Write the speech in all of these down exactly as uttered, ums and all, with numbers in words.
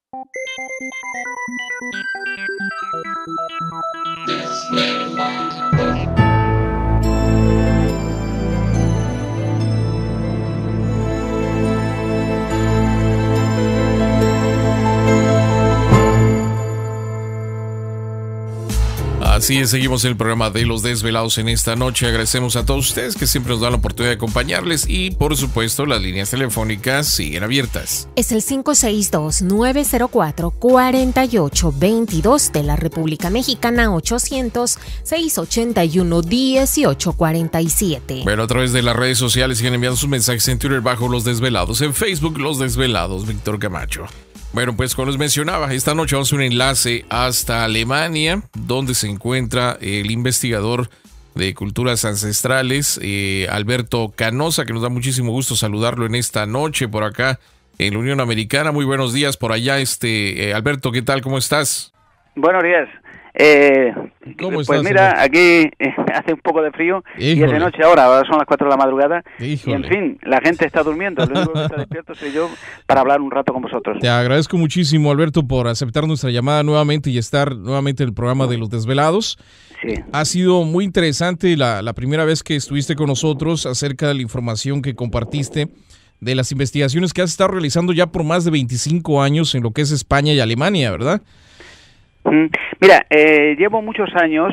Así es, seguimos en el programa de Los Desvelados en esta noche. Agradecemos a todos ustedes que siempre nos dan la oportunidad de acompañarles y, por supuesto, las líneas telefónicas siguen abiertas. Es el cinco seis dos, nueve cero cuatro, cuatro ocho dos dos de la República Mexicana, ochocientos, seiscientos ochenta y uno, dieciocho cuarenta y siete. Bueno, a través de las redes sociales siguen enviando sus mensajes en Twitter bajo Los Desvelados, en Facebook Los Desvelados, Víctor Camacho. Bueno, pues como les mencionaba, esta noche vamos a un enlace hasta Alemania, donde se encuentra el investigador de culturas ancestrales, eh, Alberto Canosa, que nos da muchísimo gusto saludarlo en esta noche por acá en la Unión Americana. Muy buenos días por allá, este eh, Alberto, ¿qué tal? ¿Cómo estás? Buenos días. Eh, ¿Cómo pues estás, mira, Alberto? aquí eh, hace un poco de frío. Híjole. Y es de noche ahora, ahora son las cuatro de la madrugada. Híjole. Y en fin, la gente está durmiendo, lo único que está despierto soy yo para hablar un rato con vosotros. Te agradezco muchísimo, Alberto, por aceptar nuestra llamada nuevamente y estar nuevamente en el programa de Los Desvelados. Sí. Ha sido muy interesante la, la primera vez que estuviste con nosotros acerca de la información que compartiste de las investigaciones que has estado realizando ya por más de veinticinco años en lo que es España y Alemania, ¿verdad? Mm, Mira, eh, llevo muchos años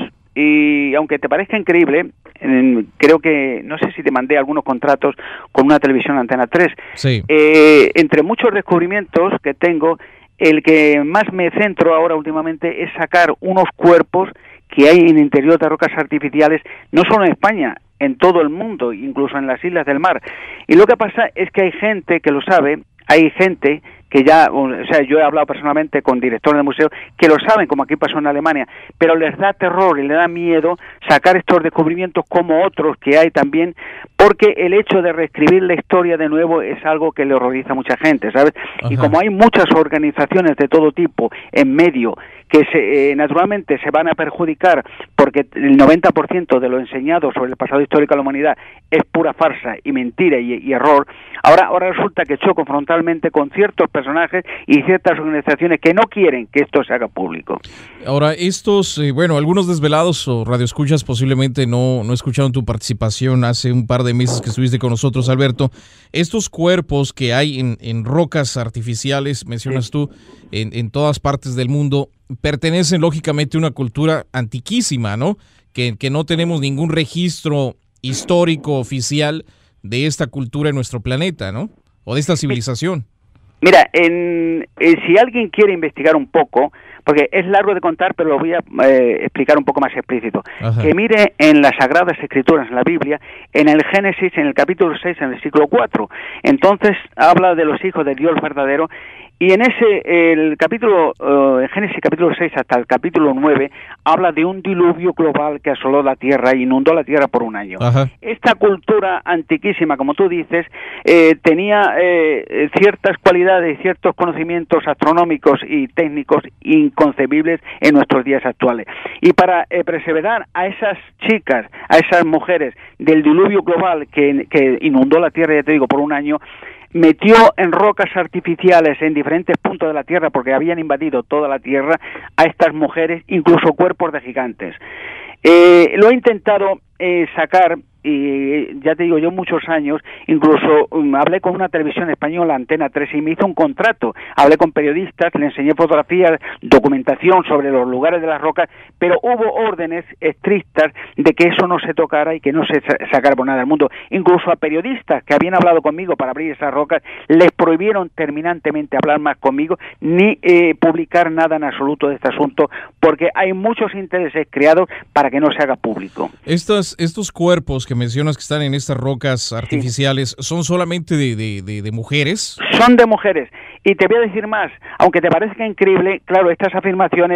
y aunque te parezca increíble, eh, creo que, no sé si te mandé algunos contratos con una televisión Antena tres. Sí. Eh, entre muchos descubrimientos que tengo, el que más me centro ahora últimamente es sacar unos cuerpos que hay en el interior de rocas artificiales, no solo en España, en todo el mundo, incluso en las islas del mar. Y lo que pasa es que hay gente que lo sabe, hay gente que ya, o sea, yo he hablado personalmente con directores de museos que lo saben, como aquí pasó en Alemania, pero les da terror y les da miedo sacar estos descubrimientos como otros que hay también, porque el hecho de reescribir la historia de nuevo es algo que le horroriza a mucha gente, ¿sabes? Ajá. Y como hay muchas organizaciones de todo tipo en medio que se, eh, naturalmente se van a perjudicar porque el noventa por ciento de lo enseñado sobre el pasado histórico de la humanidad es pura farsa y mentira y, y error, ahora, ahora resulta que choco frontalmente con ciertos personajes y ciertas organizaciones que no quieren que esto se haga público. Ahora, estos, eh, bueno, algunos desvelados o radioescuchas posiblemente no, no escucharon tu participación hace un par de meses que estuviste con nosotros, Alberto. Estos cuerpos que hay en, en rocas artificiales, mencionas sí. tú, en, en todas partes del mundo, pertenecen lógicamente a una cultura antiquísima, ¿no? Que, que no tenemos ningún registro histórico oficial de esta cultura en nuestro planeta, ¿no? O de esta civilización. Mira, en, eh, si alguien quiere investigar un poco, porque es largo de contar, pero lo voy a eh, explicar un poco más explícito, Ajá. que mire en las Sagradas Escrituras, en la Biblia, en el Génesis, en el capítulo seis, en el versículo cuatro. Entonces habla de los hijos de Dios verdadero. Y en ese, el capítulo, uh, Génesis capítulo seis hasta el capítulo nueve, habla de un diluvio global que asoló la tierra e inundó la tierra por un año. Ajá. Esta cultura antiquísima, como tú dices, eh, tenía eh, ciertas cualidades, ciertos conocimientos astronómicos y técnicos inconcebibles en nuestros días actuales. Y para eh, perseverar a esas chicas, a esas mujeres del diluvio global que, que inundó la tierra, ya te digo, por un año, metió en rocas artificiales en diferentes puntos de la Tierra, porque habían invadido toda la Tierra, a estas mujeres, incluso cuerpos de gigantes. Eh, lo he intentado eh, sacar, y ya te digo yo, muchos años, incluso um, hablé con una televisión española, Antena tres, y me hizo un contrato. Hablé con periodistas, le enseñé fotografías, documentación sobre los lugares de las rocas, pero hubo órdenes estrictas de que eso no se tocara y que no se sacara por nada del mundo. Incluso a periodistas que habían hablado conmigo para abrir esas rocas, les prohibieron terminantemente hablar más conmigo, ni eh, publicar nada en absoluto de este asunto, porque hay muchos intereses creados para que no se haga público. Estos, estos cuerpos que mencionas que están en estas rocas artificiales, sí. ¿son solamente de, de, de, de mujeres? Son de mujeres. Y te voy a decir más, aunque te parezca increíble, claro, estas afirmaciones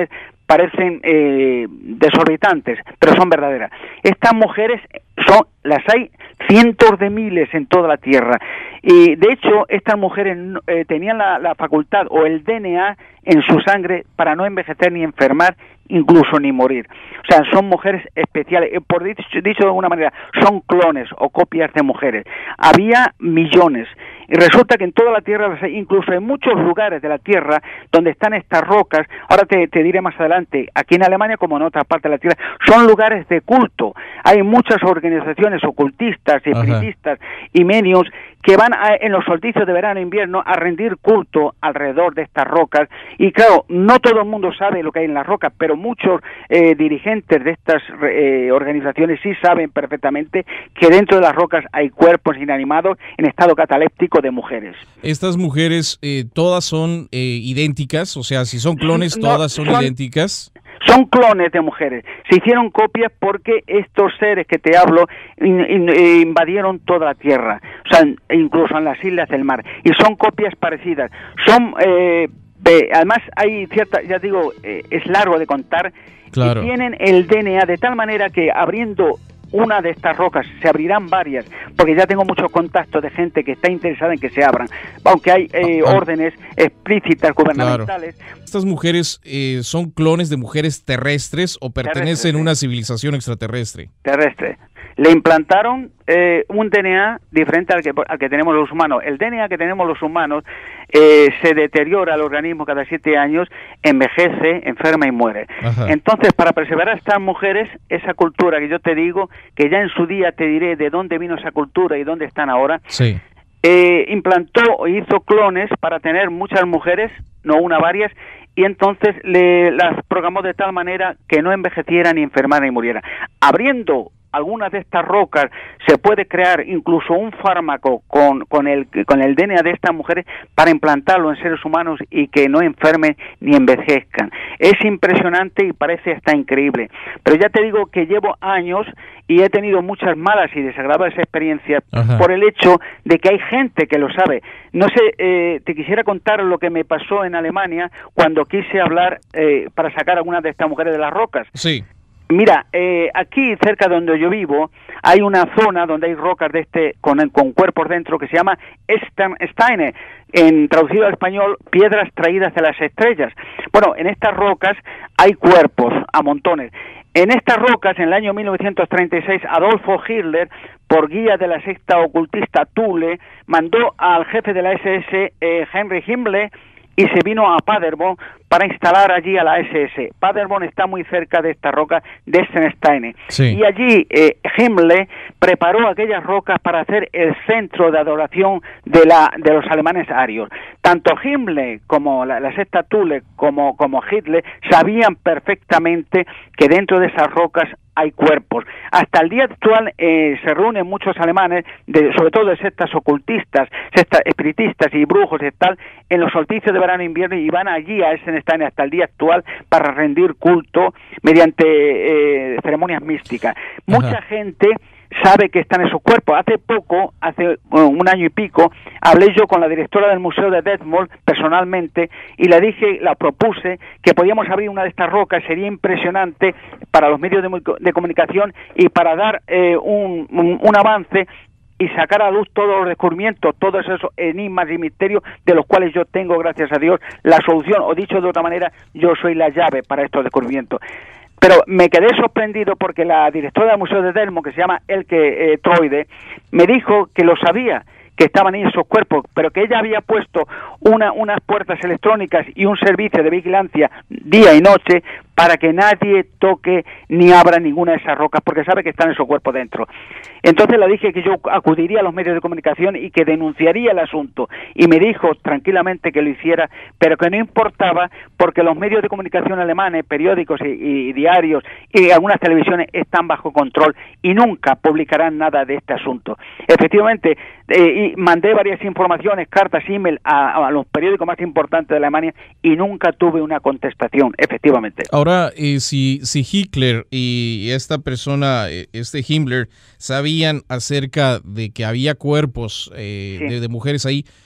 parecen eh, desorbitantes, pero son verdaderas. Estas mujeres son, las hay cientos de miles en toda la Tierra, y de hecho estas mujeres eh, tenían la, la facultad o el D N A en su sangre para no envejecer ni enfermar, incluso ni morir. O sea, son mujeres especiales, por dicho, dicho de alguna manera, son clones o copias de mujeres. Había millones, y resulta que en toda la Tierra, incluso en muchos lugares de la Tierra donde están estas rocas, ahora te, te diré más adelante, aquí en Alemania como en otra parte de la Tierra, son lugares de culto. Hay muchas organizaciones ocultistas, espiritistas y medios que van a, en los solsticios de verano e invierno a rendir culto alrededor de estas rocas, y claro, no todo el mundo sabe lo que hay en las rocas, pero muchos eh, dirigentes de estas eh, organizaciones sí saben perfectamente que dentro de las rocas hay cuerpos inanimados en estado cataléptico de mujeres. ¿Estas mujeres eh, todas son eh, idénticas? O sea, si son clones, no, todas son, son idénticas. Son clones de mujeres. Se hicieron copias porque estos seres que te hablo in, in, eh, invadieron toda la Tierra, o sea, incluso en las islas del mar, y son copias parecidas. Son, eh, eh, además hay cierta, ya digo, eh, es largo de contar, claro. Y tienen el D N A de tal manera que abriendo una de estas rocas, se abrirán varias, porque ya tengo muchos contactos de gente que está interesada en que se abran, aunque hay eh, ah, órdenes explícitas gubernamentales. Claro. ¿Estas mujeres eh, son clones de mujeres terrestres o pertenecen a una civilización extraterrestre? Terrestre. Le implantaron eh, un D N A diferente al que, al que tenemos los humanos. El D N A que tenemos los humanos eh, se deteriora al organismo cada siete años, envejece, enferma y muere. Ajá. Entonces, para preservar a estas mujeres, esa cultura que yo te digo, que ya en su día te diré de dónde vino esa cultura y dónde están ahora, sí. eh, implantó o hizo clones para tener muchas mujeres, no una, varias, y entonces le, las programó de tal manera que no envejeciera, ni enfermara, ni muriera. Abriendo algunas de estas rocas se puede crear incluso un fármaco con, con, el, con el D N A de estas mujeres para implantarlo en seres humanos y que no enfermen ni envejezcan. Es impresionante y parece hasta increíble. Pero ya te digo que llevo años y he tenido muchas malas y desagradables experiencias. Ajá. Por el hecho de que hay gente que lo sabe. No sé, eh, te quisiera contar lo que me pasó en Alemania cuando quise hablar eh, para sacar a algunas de estas mujeres de las rocas. Sí. Mira, eh, aquí cerca de donde yo vivo hay una zona donde hay rocas de este con, con cuerpos dentro que se llama Sternsteine, en traducido al español, piedras traídas de las estrellas. Bueno, en estas rocas hay cuerpos a montones. En estas rocas, en el año mil novecientos treinta y seis, Adolfo Hitler, por guía de la secta ocultista Thule, mandó al jefe de la S S, eh, Henry Himmler, y se vino a Paderborn para instalar allí a la S S. Paderborn está muy cerca de esta roca de Sternsteine. Sí. Y allí eh, Himmler preparó aquellas rocas para hacer el centro de adoración de la de los alemanes arios. Tanto Himmler como la, la secta Thule como, como Hitler sabían perfectamente que dentro de esas rocas hay cuerpos. Hasta el día actual eh, se reúnen muchos alemanes, de, sobre todo de sectas ocultistas, sectas espiritistas y brujos y tal, en los solsticios de verano e invierno, y van allí a Sternsteine hasta el día actual para rendir culto mediante eh, ceremonias místicas. Ajá. Mucha gente sabe que están esos cuerpos. Hace poco, hace uh, un año y pico, hablé yo con la directora del Museo de Detmold personalmente y le dije, la propuse, que podíamos abrir una de estas rocas. Sería impresionante para los medios de, de comunicación y para dar eh, un, un, un avance y sacar a luz todos los descubrimientos, todos esos enigmas y misterios de los cuales yo tengo, gracias a Dios, la solución, o dicho de otra manera, yo soy la llave para estos descubrimientos. Pero me quedé sorprendido porque la directora del Museo de Detmold, que se llama Elke eh, Troide, me dijo que lo sabía, que estaban en esos cuerpos, pero que ella había puesto una, unas puertas electrónicas y un servicio de vigilancia día y noche para que nadie toque ni abra ninguna de esas rocas, porque sabe que están en su cuerpo dentro. Entonces le dije que yo acudiría a los medios de comunicación y que denunciaría el asunto, y me dijo tranquilamente que lo hiciera, pero que no importaba, porque los medios de comunicación alemanes, periódicos y, y diarios y algunas televisiones están bajo control y nunca publicarán nada de este asunto. Efectivamente, eh, y mandé varias informaciones, cartas, email a, a los periódicos más importantes de Alemania y nunca tuve una contestación, efectivamente. Ahora, eh, si, si Hitler y esta persona, este Himmler, sabían acerca de que había cuerpos eh, sí. de, de mujeres ahí,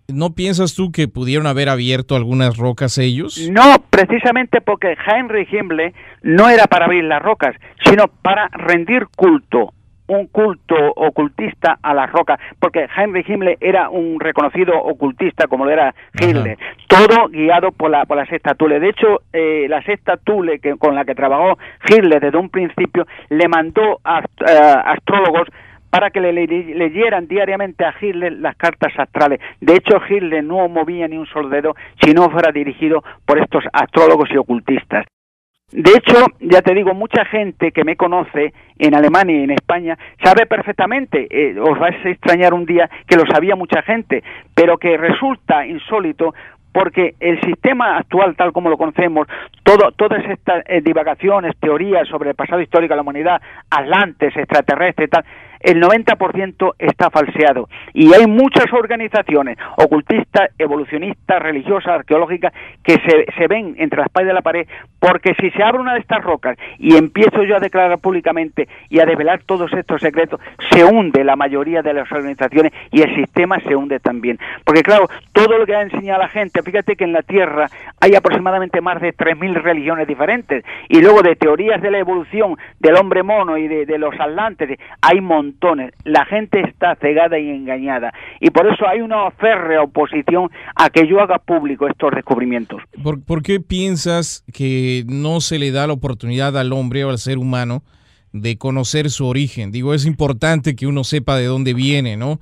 ¿No piensas tú que pudieron haber abierto algunas rocas ellos? No, precisamente porque Heinrich Himmler no era para abrir las rocas, sino para rendir culto, un culto ocultista a las rocas, porque Heinrich Himmler era un reconocido ocultista, como lo era Hitler. Ajá. Todo guiado por la por la secta Thule. De hecho, eh, la secta Thule, que, con la que trabajó Hitler desde un principio, le mandó a, a astrólogos para que le, le leyeran diariamente a Hitler las cartas astrales. De hecho, Hitler no movía ni un solo dedo si no fuera dirigido por estos astrólogos y ocultistas. De hecho, ya te digo, mucha gente que me conoce en Alemania y en España sabe perfectamente, eh, os vais a extrañar un día que lo sabía mucha gente, pero que resulta insólito porque el sistema actual, tal como lo conocemos, todo, todas estas eh, divagaciones, teorías sobre el pasado histórico de la humanidad, atlantes, extraterrestres y tal, el noventa por ciento está falseado. Y hay muchas organizaciones ocultistas, evolucionistas, religiosas, arqueológicas, que se, se ven entre la espada y la pared, porque si se abre una de estas rocas y empiezo yo a declarar públicamente y a desvelar todos estos secretos, se hunde la mayoría de las organizaciones y el sistema se hunde también. Porque claro, todo lo que ha enseñado la gente, fíjate que en la Tierra hay aproximadamente más de tres mil religiones diferentes, y luego de teorías de la evolución del hombre mono y de, de los atlantes, hay montones. La gente está cegada y engañada, y por eso hay una férrea oposición a que yo haga público estos descubrimientos. ¿Por, ¿Por qué piensas que no se le da la oportunidad al hombre o al ser humano de conocer su origen? Digo, es importante que uno sepa de dónde viene, ¿no?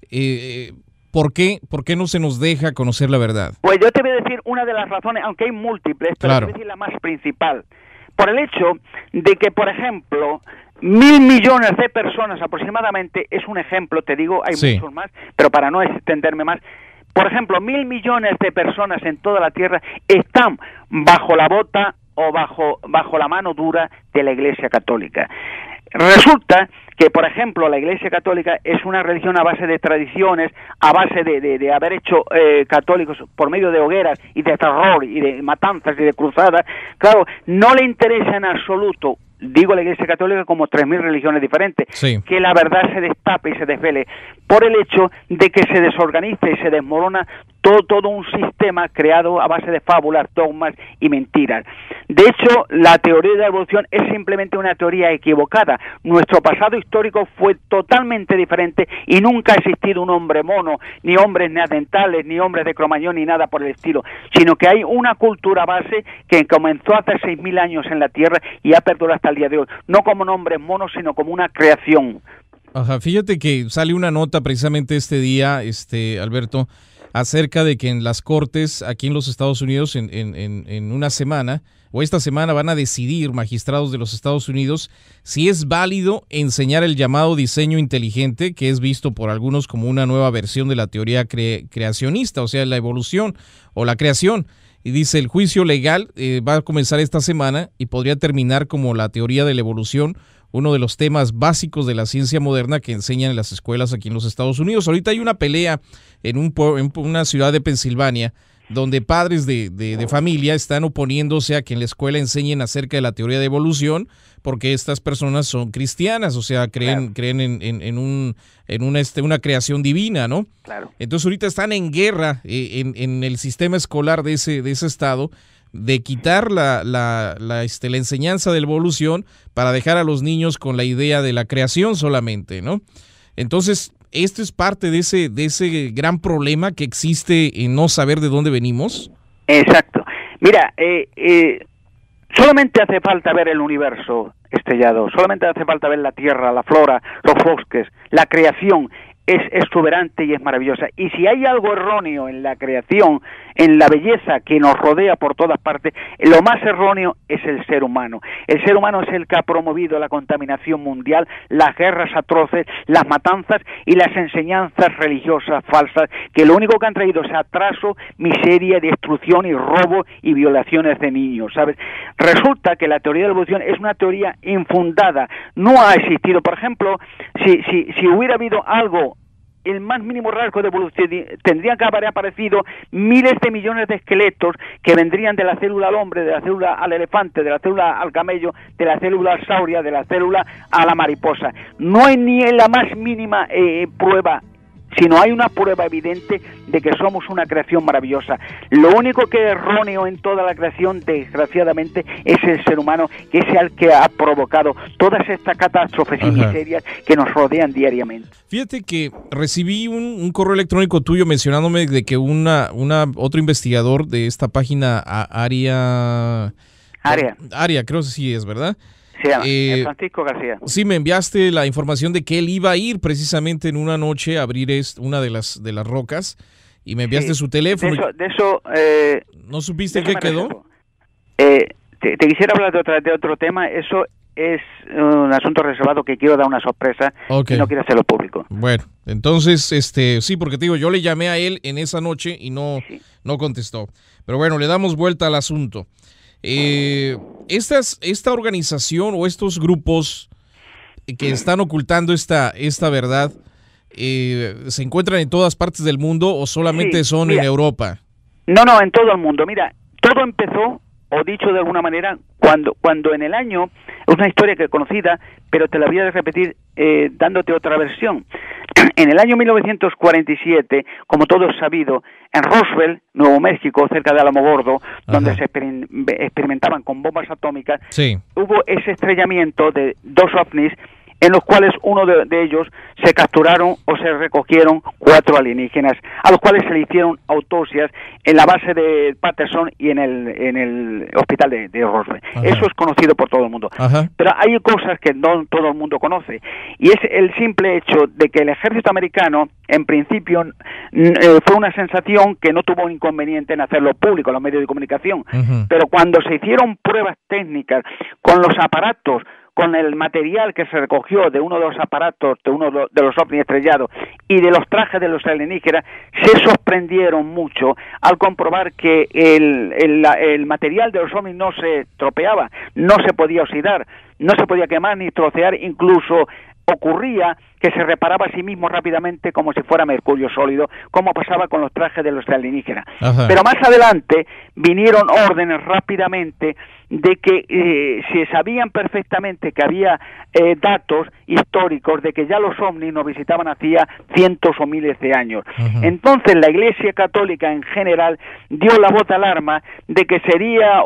Eh, ¿Por qué, ¿Por qué no se nos deja conocer la verdad? Pues yo te voy a decir una de las razones, aunque hay múltiples, pero claro. Te voy a decir la más principal. Por el hecho de que, por ejemplo, mil millones de personas aproximadamente, es un ejemplo, te digo, hay sí. muchos más, pero para no extenderme más, por ejemplo, mil millones de personas en toda la Tierra están bajo la bota o bajo, bajo la mano dura de la Iglesia Católica. Resulta que, por ejemplo, la Iglesia Católica es una religión a base de tradiciones, a base de, de, de haber hecho eh, católicos por medio de hogueras y de terror y de matanzas y de cruzadas. Claro, no le interesa en absoluto, digo la Iglesia Católica como tres mil religiones diferentes, sí. que la verdad se destape y se desvele, por el hecho de que se desorganiza y se desmorona todo, todo un sistema creado a base de fábulas, dogmas y mentiras. De hecho, la teoría de la evolución es simplemente una teoría equivocada. Nuestro pasado histórico fue totalmente diferente y nunca ha existido un hombre mono, ni hombres neandertales, ni hombres de Cromañón, ni nada por el estilo, sino que hay una cultura base que comenzó hace seis mil años en la Tierra y ha perdurado hasta el día de hoy, no como hombres monos, sino como una creación. Ajá, fíjate que sale una nota precisamente este día, este Alberto, acerca de que en las cortes aquí en los Estados Unidos en, en, en, en una semana o esta semana van a decidir magistrados de los Estados Unidos si es válido enseñar el llamado diseño inteligente, que es visto por algunos como una nueva versión de la teoría cre- creacionista, o sea, la evolución o la creación. Y dice, el juicio legal eh, va a comenzar esta semana y podría terminar como la teoría de la evolución, uno de los temas básicos de la ciencia moderna que enseñan en las escuelas aquí en los Estados Unidos. Ahorita hay una pelea en, un, en una ciudad de Pensilvania donde padres de, de, de familia están oponiéndose a que en la escuela enseñen acerca de la teoría de evolución, porque estas personas son cristianas, o sea, creen, claro. creen en, en, en, un, en una, este, una creación divina, ¿no? Claro. Entonces ahorita están en guerra eh, en, en el sistema escolar de ese, de ese estado, de quitar la, la, la, este, la enseñanza de la evolución para dejar a los niños con la idea de la creación solamente, ¿no? Entonces, esto es parte de ese, de ese gran problema que existe en no saber de dónde venimos. Exacto. Mira, eh, eh, solamente hace falta ver el universo estrellado, solamente hace falta ver la tierra, la flora, los bosques, la creación. Es exuberante y es maravillosa. Y si hay algo erróneo en la creación, en la belleza que nos rodea por todas partes, lo más erróneo es el ser humano. El ser humano es el que ha promovido la contaminación mundial, las guerras atroces, las matanzas y las enseñanzas religiosas falsas, que lo único que han traído es atraso, miseria, destrucción y robo y violaciones de niños, ¿sabes? Resulta que la teoría de la evolución es una teoría infundada. No ha existido. Por ejemplo, si, si, si hubiera habido algo, el más mínimo rasgo de evolución, tendrían que haber aparecido miles de millones de esqueletos que vendrían de la célula al hombre, de la célula al elefante, de la célula al camello, de la célula al sauria, de la célula a la mariposa. No hay ni la más mínima eh, prueba sino hay una prueba evidente de que somos una creación maravillosa. Lo único que es erróneo en toda la creación, desgraciadamente, es el ser humano, que es el que ha provocado todas estas catástrofes y miserias que nos rodean diariamente. Fíjate que recibí un, un correo electrónico tuyo mencionándome de que una, una otro investigador de esta página Aria... Aria. Aria, creo que sí es, ¿verdad? Se llama eh, Francisco García. Sí, me enviaste la información de que él iba a ir precisamente en una noche a abrir est, una de las de las rocas y me enviaste sí, su teléfono. De eso, de eso eh, ¿no supiste qué quedó? Eh, te, te quisiera hablar de, otra, de otro tema. Eso es un asunto reservado que quiero dar una sorpresa okay. y no quiero hacerlo público. Bueno, entonces, este, sí, porque te digo, yo le llamé a él en esa noche y no, sí. no contestó. Pero bueno, le damos vuelta al asunto. Eh, estas, esta organización o estos grupos que están ocultando esta, esta verdad, eh, ¿se encuentran en todas partes del mundo o solamente sí, son mira, en Europa? No, no, en todo el mundo. Mira, todo empezó, o dicho de alguna manera, cuando, cuando en el año, es una historia que es conocida, pero te la voy a repetir eh, dándote otra versión. En el año mil novecientos cuarenta y siete, como todo es sabido, en Roswell, Nuevo México, cerca de Alamogordo, donde Ajá. se exper experimentaban con bombas atómicas, sí. hubo ese estrellamiento de dos ovnis, en los cuales uno de, de ellos se capturaron o se recogieron cuatro alienígenas, a los cuales se le hicieron autopsias en la base de Patterson y en el en el hospital de, de Roswell. Ajá. Eso es conocido por todo el mundo. Ajá. Pero hay cosas que no todo el mundo conoce, y es el simple hecho de que el ejército americano, en principio, eh, fue una sensación que no tuvo inconveniente en hacerlo público, los medios de comunicación, Ajá. pero cuando se hicieron pruebas técnicas con los aparatos, con el material que se recogió de uno de los aparatos, de uno de los ovnis estrellados y de los trajes de los alienígenas, se sorprendieron mucho al comprobar que el, el, el material de los ovnis no se tropeaba, no se podía oxidar, no se podía quemar ni trocear, incluso ocurría que se reparaba a sí mismo rápidamente como si fuera mercurio sólido, como pasaba con los trajes de los alienígenas. Ajá. Pero más adelante vinieron órdenes rápidamente de que eh, se sabían perfectamente que había eh, datos históricos de que ya los ovnis nos visitaban hacía cientos o miles de años. Ajá. Entonces la Iglesia Católica en general dio la voz de alarma de que sería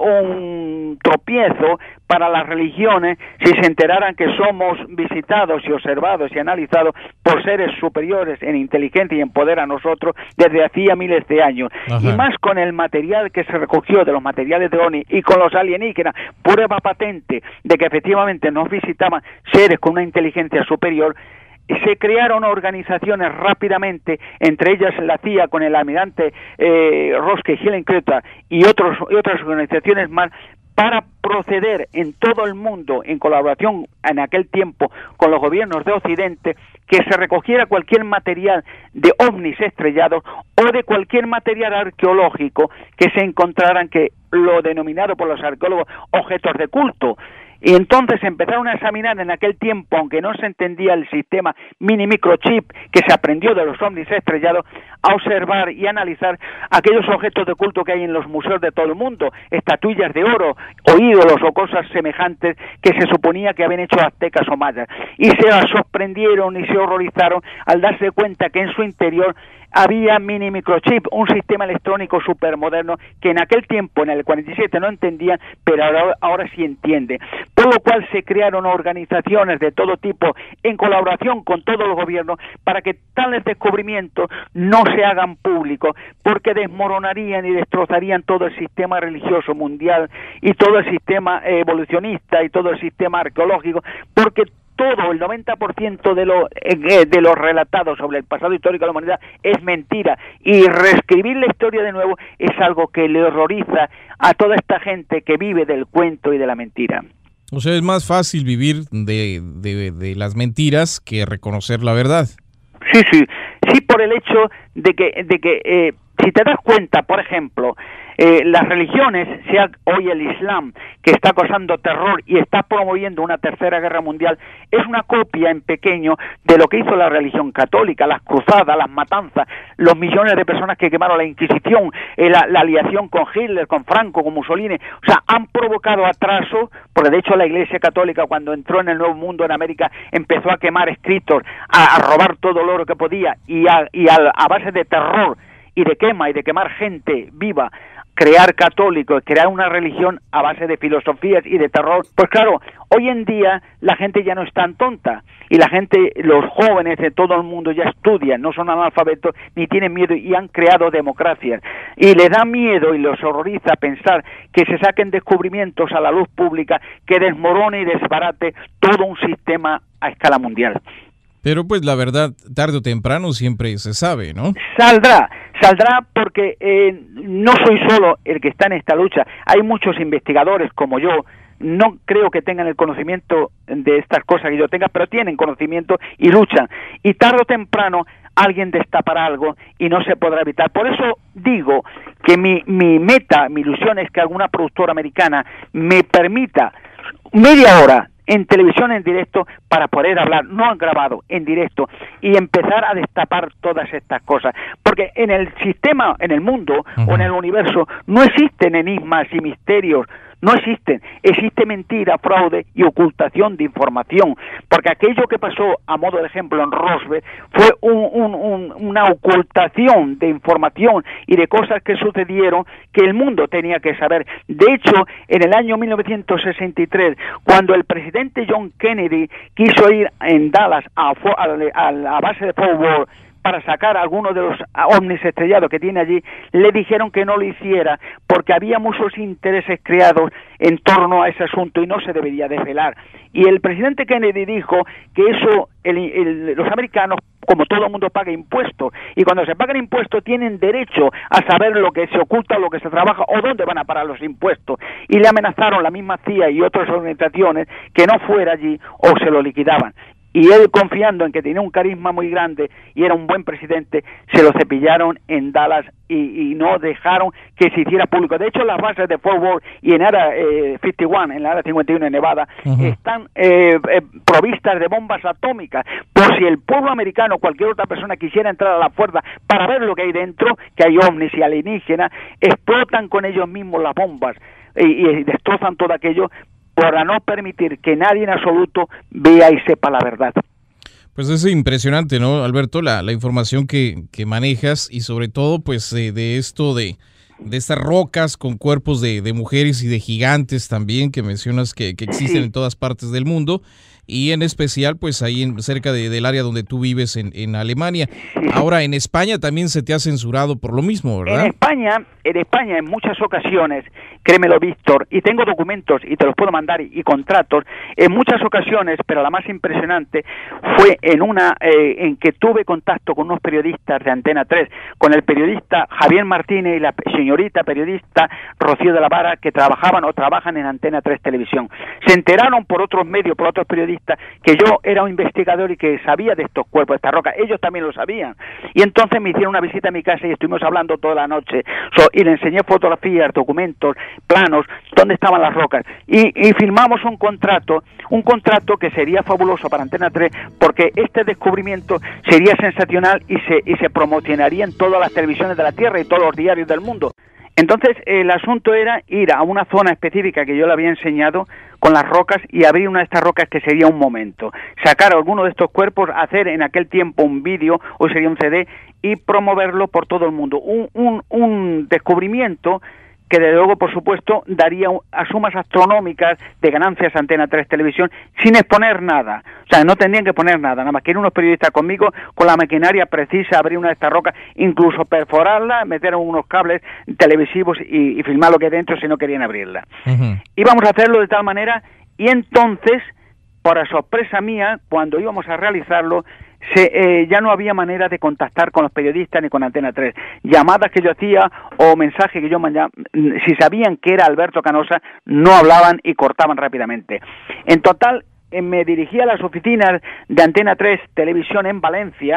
un tropiezo para las religiones si se enteraran que somos visitados y observados y analizados por seres superiores en inteligencia y en poder a nosotros desde hacía miles de años. Ajá. Y más con el material que se recogió de los materiales de ovni y con los alienígenas, prueba patente de que efectivamente nos visitaban seres con una inteligencia superior. Se crearon organizaciones rápidamente, entre ellas la C I A con el almirante eh, Roske y Helen Kreta y, otros, y otras organizaciones más, para proceder en todo el mundo, en colaboración en aquel tiempo con los gobiernos de Occidente, que se recogiera cualquier material de ovnis estrellados o de cualquier material arqueológico que se encontraran, que lo denominado por los arqueólogos objetos de culto. Y entonces empezaron a examinar en aquel tiempo, aunque no se entendía el sistema mini microchip que se aprendió de los ovnis estrellados, a observar y analizar aquellos objetos de culto que hay en los museos de todo el mundo, estatuillas de oro o ídolos o cosas semejantes que se suponía que habían hecho aztecas o mayas. Y se sorprendieron y se horrorizaron al darse cuenta que en su interior había mini microchip, un sistema electrónico supermoderno que en aquel tiempo, en el cuarenta y siete, no entendían, pero ahora, ahora sí entiende. Por lo cual se crearon organizaciones de todo tipo en colaboración con todos los gobiernos para que tales descubrimientos no se hagan públicos, porque desmoronarían y destrozarían todo el sistema religioso mundial y todo el sistema evolucionista y todo el sistema arqueológico, porque todo, el noventa por ciento de lo, eh, de lo relatado sobre el pasado histórico de la humanidad es mentira, y reescribir la historia de nuevo es algo que le horroriza a toda esta gente que vive del cuento y de la mentira. O sea, es más fácil vivir de, de, de las mentiras que reconocer la verdad. Sí, sí, sí, por el hecho de que, de que eh, si te das cuenta, por ejemplo, eh, las religiones, sea hoy el Islam, que está causando terror y está promoviendo una tercera guerra mundial, es una copia en pequeño de lo que hizo la religión católica, las cruzadas, las matanzas, los millones de personas que quemaron la Inquisición, eh, la, la aliación con Hitler, con Franco, con Mussolini. O sea, han provocado atraso, porque de hecho la Iglesia Católica, cuando entró en el Nuevo Mundo en América, empezó a quemar escritos, a, a robar todo el oro que podía, y a, y a, a base de terror y de quema y de quemar gente viva, crear católicos, crear una religión a base de filosofías y de terror. Pues claro, hoy en día la gente ya no es tan tonta, y la gente, los jóvenes de todo el mundo ya estudian, no son analfabetos ni tienen miedo, y han creado democracias, y les da miedo y los horroriza pensar que se saquen descubrimientos a la luz pública que desmorone y desbarate todo un sistema a escala mundial. Pero pues la verdad, tarde o temprano siempre se sabe, ¿no? Saldrá, saldrá porque eh, no soy solo el que está en esta lucha. Hay muchos investigadores como yo, no creo que tengan el conocimiento de estas cosas que yo tenga, pero tienen conocimiento y luchan. Y tarde o temprano alguien destapará algo y no se podrá evitar. Por eso digo que mi, mi meta, mi ilusión es que alguna productora americana me permita media hora en televisión en directo para poder hablar, no han grabado, en directo, y empezar a destapar todas estas cosas, porque en el sistema, en el mundo uh-huh. o en el universo no existen enigmas y misterios, no existen, existe mentira, fraude y ocultación de información, porque aquello que pasó, a modo de ejemplo, en Roswell, fue un, un, un, una ocultación de información y de cosas que sucedieron que el mundo tenía que saber. De hecho, en el año mil novecientos sesenta y tres, cuando el presidente John Kennedy quiso ir en Dallas a, a, a la base de Fort Worth para sacar algunos de los ovnis estrellados que tiene allí, le dijeron que no lo hiciera porque había muchos intereses creados en torno a ese asunto y no se debería desvelar. Y el presidente Kennedy dijo que eso, el, el, los americanos, como todo el mundo, paga impuestos, y cuando se pagan impuestos tienen derecho a saber lo que se oculta, lo que se trabaja o dónde van a parar los impuestos, y le amenazaron la misma C I A y otras organizaciones que no fuera allí o se lo liquidaban. Y él, confiando en que tenía un carisma muy grande y era un buen presidente, se lo cepillaron en Dallas y, y no dejaron que se hiciera público. De hecho, las bases de Fort Worth y en Área eh, cincuenta y uno, en la Área cincuenta y uno en Nevada, uh-huh. están eh, eh, provistas de bombas atómicas. Por si el pueblo americano o cualquier otra persona quisiera entrar a la fuerza para ver lo que hay dentro, que hay ovnis y alienígenas, explotan con ellos mismos las bombas y, y destrozan todo aquello, para no permitir que nadie en absoluto vea y sepa la verdad. Pues es impresionante, ¿no, Alberto? La, la información que, que manejas, y sobre todo pues eh, de esto de, de estas rocas con cuerpos de, de mujeres y de gigantes también, que mencionas que, que existen sí. en todas partes del mundo, y en especial pues ahí en, cerca de, del área donde tú vives en, en Alemania. Ahora, en España también se te ha censurado por lo mismo, ¿verdad? En España, en España en muchas ocasiones, créemelo, Víctor, y tengo documentos y te los puedo mandar y, y contratos, en muchas ocasiones, pero la más impresionante fue en una eh, en que tuve contacto con unos periodistas de Antena tres, con el periodista Javier Martínez y la señorita periodista Rocío de la Vara, que trabajaban o trabajan en Antena tres Televisión. Se enteraron por otros medios, por otros periodistas, que yo era un investigador y que sabía de estos cuerpos, de estas rocas. Ellos también lo sabían. Y entonces me hicieron una visita a mi casa y estuvimos hablando toda la noche. So, y le enseñé fotografías, documentos, planos, dónde estaban las rocas. Y, y firmamos un contrato, un contrato que sería fabuloso para Antena tres, porque este descubrimiento sería sensacional y se, y se promocionaría en todas las televisiones de la Tierra y todos los diarios del mundo. Entonces, el asunto era ir a una zona específica que yo le había enseñado con las rocas y abrir una de estas rocas, que sería un momento. Sacar alguno de estos cuerpos, hacer en aquel tiempo un vídeo, o sería un C D, y promoverlo por todo el mundo. Un, un, un descubrimiento que desde luego, por supuesto, daría a sumas astronómicas de ganancias a Antena tres Televisión sin exponer nada. O sea, no tendrían que poner nada, nada más que ir unos periodistas conmigo con la maquinaria precisa, abrir una de estas rocas, incluso perforarla, meter unos cables televisivos y, y filmar lo que hay dentro si no querían abrirla. Uh-huh. Íbamos a hacerlo de tal manera, y entonces, para sorpresa mía, cuando íbamos a realizarlo, Se, eh, ya no había manera de contactar con los periodistas ni con Antena tres. Llamadas que yo hacía o mensajes que yo mandaba, si sabían que era Alberto Canosa, no hablaban y cortaban rápidamente. En total, eh, me dirigí a las oficinas de Antena tres Televisión en Valencia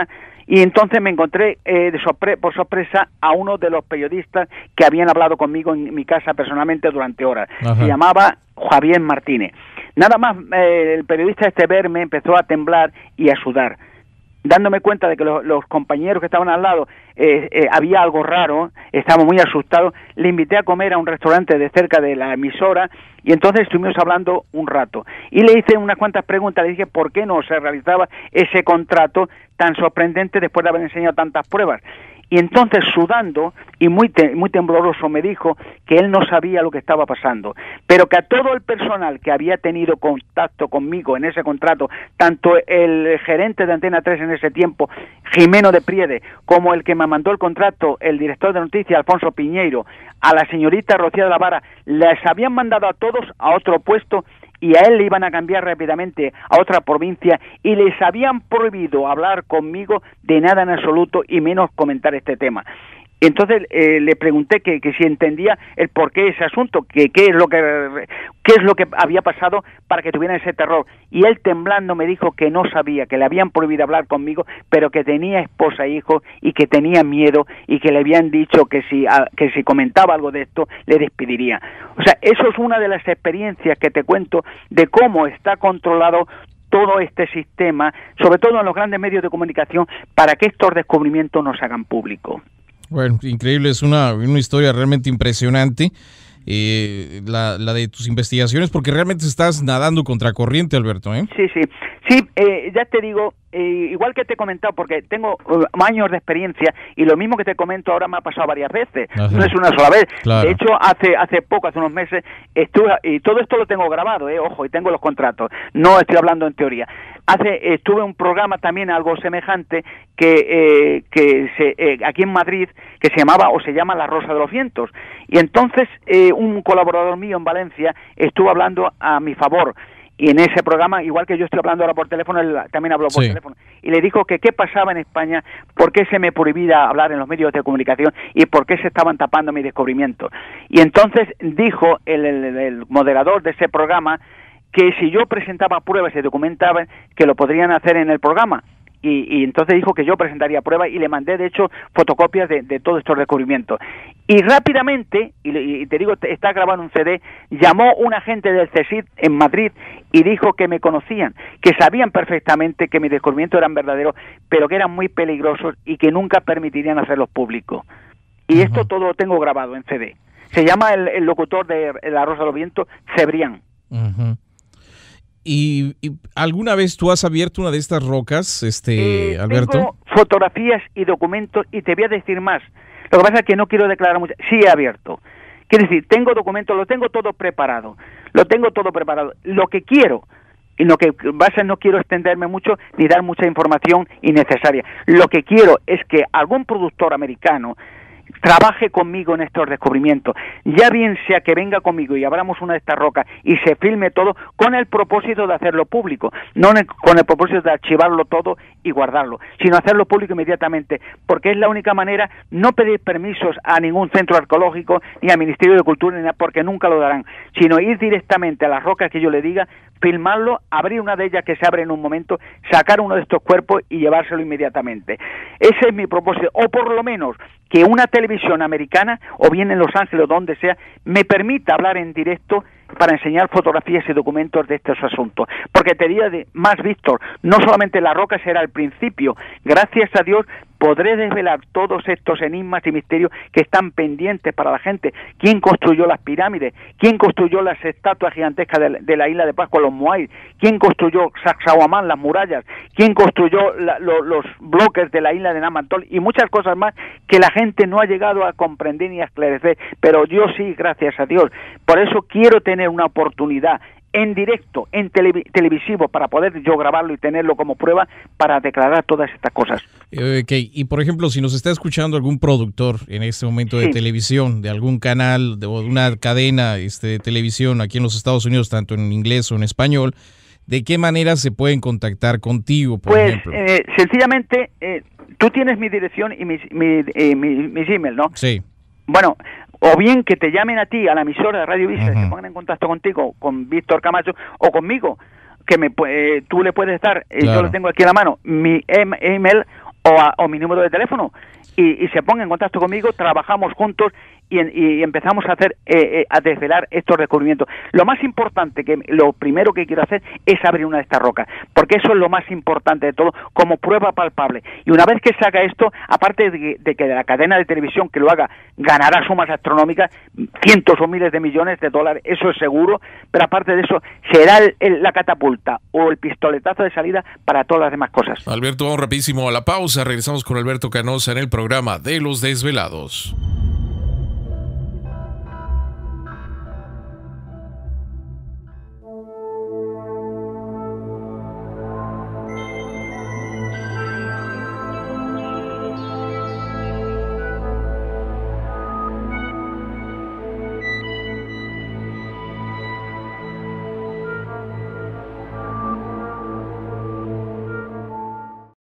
y entonces me encontré eh, de sorpre por sorpresa a uno de los periodistas que habían hablado conmigo en mi casa personalmente durante horas. Ajá. Se llamaba Javier Martínez. Nada más eh, el periodista este verme empezó a temblar y a sudar, dándome cuenta de que los, los compañeros que estaban al lado eh, eh, había algo raro, estábamos muy asustados. Le invité a comer a un restaurante de cerca de la emisora y entonces estuvimos hablando un rato y le hice unas cuantas preguntas. Le dije por qué no se realizaba ese contrato tan sorprendente después de haber enseñado tantas pruebas. Y entonces, sudando y muy te muy tembloroso, me dijo que él no sabía lo que estaba pasando, pero que a todo el personal que había tenido contacto conmigo en ese contrato, tanto el gerente de Antena tres en ese tiempo, Jimeno de Priede, como el que me mandó el contrato, el director de noticias, Alfonso Piñeiro, a la señorita Rocío de la Vara, les habían mandado a todos a otro puesto y a él le iban a cambiar rápidamente a otra provincia y les habían prohibido hablar conmigo de nada en absoluto y menos comentar este tema. Entonces eh, le pregunté que, que si entendía el porqué de ese asunto, que qué es lo que qué es lo que había pasado para que tuviera ese terror. Y él temblando me dijo que no sabía, que le habían prohibido hablar conmigo, pero que tenía esposa e hijo y que tenía miedo y que le habían dicho que si a, que si comentaba algo de esto le despediría. O sea, eso es una de las experiencias que te cuento de cómo está controlado todo este sistema, sobre todo en los grandes medios de comunicación, para que estos descubrimientos no se hagan públicos. Bueno, increíble, es una, una historia realmente impresionante, eh, la, la de tus investigaciones, porque realmente estás nadando contra corriente, Alberto, ¿eh? Sí, sí, sí, eh, ya te digo, eh, igual que te he comentado, porque tengo uh, años de experiencia, y lo mismo que te comento ahora me ha pasado varias veces, Ajá. no es una sola vez. Claro. De hecho, hace hace poco, hace unos meses, estuve, y todo esto lo tengo grabado, eh, ojo, y tengo los contratos, no estoy hablando en teoría. Hace estuve en un programa también algo semejante que eh, que se, eh, aquí en Madrid, que se llamaba o se llama La Rosa de los Vientos, y entonces eh, un colaborador mío en Valencia estuvo hablando a mi favor, y en ese programa, igual que yo estoy hablando ahora por teléfono, él también habló por sí. teléfono, y le dijo que qué pasaba en España, por qué se me prohibía hablar en los medios de comunicación y por qué se estaban tapando mis descubrimientos. Y entonces dijo el, el, el moderador de ese programa que si yo presentaba pruebas y documentaban, que lo podrían hacer en el programa. Y, y entonces dijo que yo presentaría pruebas y le mandé, de hecho, fotocopias de, de todos estos descubrimientos. Y rápidamente, y, y te digo, está grabado en un C D, llamó un agente del CSIC en Madrid y dijo que me conocían, que sabían perfectamente que mis descubrimientos eran verdaderos, pero que eran muy peligrosos y que nunca permitirían hacerlos públicos. Y uh-huh. esto todo lo tengo grabado en C D. Se llama el, el locutor de La Rosa de los Vientos, Cebrián. Uh-huh. ¿Y, ¿Y alguna vez tú has abierto una de estas rocas, este, eh, Alberto? Tengo fotografías y documentos, y te voy a decir más. Lo que pasa es que no quiero declarar mucho. Sí he abierto. Quiero decir, tengo documentos, lo tengo todo preparado. Lo tengo todo preparado. Lo que quiero, y lo que pasa es no quiero extenderme mucho ni dar mucha información innecesaria. Lo que quiero es que algún productor americano trabaje conmigo en estos descubrimientos, ya bien sea que venga conmigo y abramos una de estas rocas y se filme todo con el propósito de hacerlo público, no con el propósito de archivarlo todo y guardarlo, sino hacerlo público inmediatamente, porque es la única manera, no pedir permisos a ningún centro arqueológico ni al Ministerio de Cultura, ni nada, porque nunca lo darán, sino ir directamente a las rocas que yo le diga, filmarlo, abrir una de ellas que se abre en un momento, sacar uno de estos cuerpos y llevárselo inmediatamente. Ese es mi propósito, o por lo menos que una televisión americana, o bien en Los Ángeles o donde sea, me permita hablar en directo para enseñar fotografías y documentos de estos asuntos. Porque te diría de, más, Víctor, no solamente la roca será el principio, gracias a Dios podré desvelar todos estos enigmas y misterios que están pendientes para la gente. ¿Quién construyó las pirámides? ¿Quién construyó las estatuas gigantescas de la, de la isla de Pascua, los Moai? ¿Quién construyó Sacsayhuamán, las murallas? ¿Quién construyó la, lo, los bloques de la isla de Namantol? Y muchas cosas más que la gente no ha llegado a comprender ni a esclarecer, pero yo sí, gracias a Dios. Por eso quiero tener una oportunidad en directo, en tele, televisivo, para poder yo grabarlo y tenerlo como prueba para declarar todas estas cosas. Okay. Y por ejemplo, si nos está escuchando algún productor en este momento de sí. televisión, de algún canal, de una cadena este, de televisión aquí en los Estados Unidos, tanto en inglés o en español, ¿de qué manera se pueden contactar contigo, por pues, ejemplo? Pues, eh, sencillamente, eh, tú tienes mi dirección y mis, mi, eh, mi, mis email, ¿no? Sí. Bueno, o bien que te llamen a ti, a la emisora de Radio Visa, uh-huh. se pongan en contacto contigo, con Víctor Camacho, o conmigo, que me eh, tú le puedes dar, eh, claro. yo lo tengo aquí en la mano, mi email, o, a, o mi número de teléfono y, y se ponga en contacto conmigo, trabajamos juntos y, y empezamos a hacer eh, eh, a desvelar estos descubrimientos. Lo más importante, que lo primero que quiero hacer es abrir una de estas rocas, porque eso es lo más importante de todo, como prueba palpable. Y una vez que se haga esto, aparte de que, de que la cadena de televisión que lo haga ganará sumas astronómicas, cientos o miles de millones de dólares, eso es seguro, pero aparte de eso será el, el, la catapulta o el pistoletazo de salida para todas las demás cosas. Alberto, vamos rapidísimo a la pausa. Regresamos con Alberto Canosa en el programa de Los Desvelados.